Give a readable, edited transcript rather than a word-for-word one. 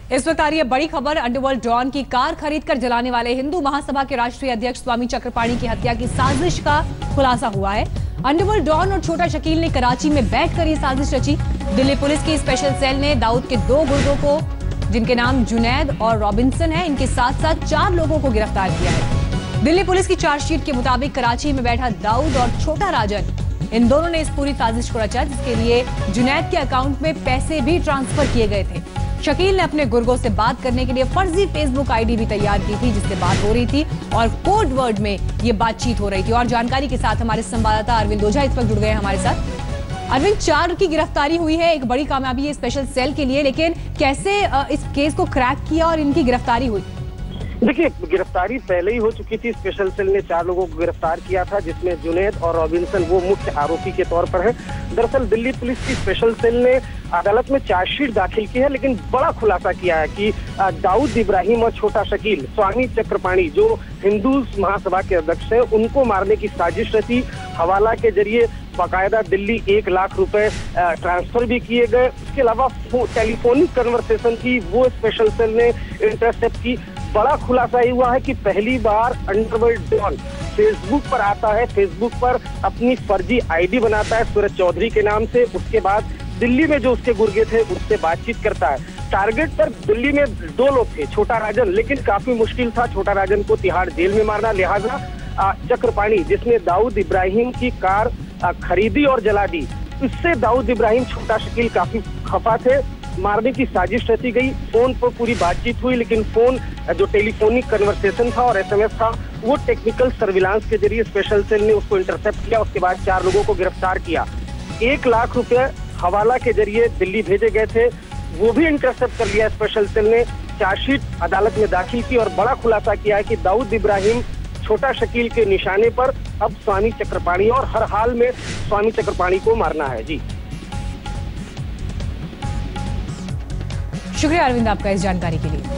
इस वक्त आ रही है बड़ी खबर। अंडरवर्ल्ड डॉन की कार खरीदकर जलाने वाले हिंदू महासभा के राष्ट्रीय अध्यक्ष स्वामी चक्रपाणी की हत्या की साजिश का खुलासा हुआ है। अंडरवर्ल्ड डॉन और छोटा शकील ने कराची में बैठकर ये साजिश रची। दिल्ली पुलिस की स्पेशल सेल ने दाऊद के 2 गुर्गों को, जिनके नाम जुनैद और रॉबिन्सन है, इनके साथ साथ 4 लोगों को गिरफ्तार किया है। दिल्ली पुलिस की चार्जशीट के मुताबिक कराची में बैठा दाऊद और छोटा राजन, इन दोनों ने इस पूरी साजिश को रचा, जिसके लिए जुनैद के अकाउंट में पैसे भी ट्रांसफर किए गए थे। शकील ने अपने गुर्गों से बात करने के लिए फर्जी फेसबुक आईडी भी तैयार की थी, जिससे बात हो रही थी और कोड वर्ड में ये बातचीत हो रही थी। और जानकारी के साथ हमारे संवाददाता अरविंद ओझा इस वक्त जुड़ गए हैं हमारे साथ। अरविंद, 4 की गिरफ्तारी हुई है, एक बड़ी कामयाबी है स्पेशल सेल के लिए, लेकिन कैसे इस केस को क्रैक किया और इनकी गिरफ्तारी हुई? देखिए, गिरफ्तारी पहले ही हो चुकी थी। स्पेशल सेल ने 4 लोगों को गिरफ्तार किया था, जिसमें जुनैद और रॉबिन्सन वो मुख्य आरोपी के तौर पर है। दरअसल दिल्ली पुलिस की स्पेशल सेल ने अदालत में चार्जशीट दाखिल की है, लेकिन बड़ा खुलासा किया है कि दाऊद इब्राहिम और छोटा शकील, स्वामी चक्रपाणी जो हिंदू महासभा के अध्यक्ष हैं, उनको मारने की साजिश रची। हवाला के जरिए बाकायदा दिल्ली 1 लाख रुपए ट्रांसफर भी किए गए। उसके अलावा टेलीफोनिक कन्वर्सेशन की वो स्पेशल सेल ने इंटरसेप्ट की। बड़ा खुलासा ये हुआ है कि पहली बार अंडरवर्ल्ड डॉन फेसबुक पर आता है, फेसबुक पर अपनी फर्जी आईडी बनाता है सूरज चौधरी के नाम से। उसके बाद दिल्ली में जो उसके गुर्गे थे उससे बातचीत करता है। टारगेट पर दिल्ली में 2 लोग थे, छोटा राजन, लेकिन काफी मुश्किल था छोटा राजन को तिहाड़ जेल में मारना। लिहाजा चक्रपाणी, जिसने दाऊद इब्राहिम की कार खरीदी और जला दी, इससे दाऊद इब्राहिम, छोटा शकील काफी खफा थे। मारने की साजिश रची गई। फोन पर पूरी बातचीत हुई, लेकिन फोन जो टेलीफोनिक कन्वर्सेशन था और एसएमएस था, वो टेक्निकल सर्विलांस के जरिए स्पेशल सेल ने उसको इंटरसेप्ट किया। उसके बाद 4 लोगों को गिरफ्तार किया। 1 लाख रुपए हवाला के जरिए दिल्ली भेजे गए थे, वो भी इंटरसेप्ट कर लिया स्पेशल सेल ने। चार्जशीट अदालत में दाखिल की और बड़ा खुलासा किया है कि दाऊद इब्राहिम, छोटा शकील के निशाने पर अब स्वामी चक्रपाणी और हर हाल में स्वामी चक्रपाणी को मारना है। जी, शुक्रिया अरविंद आपका इस जानकारी के लिए।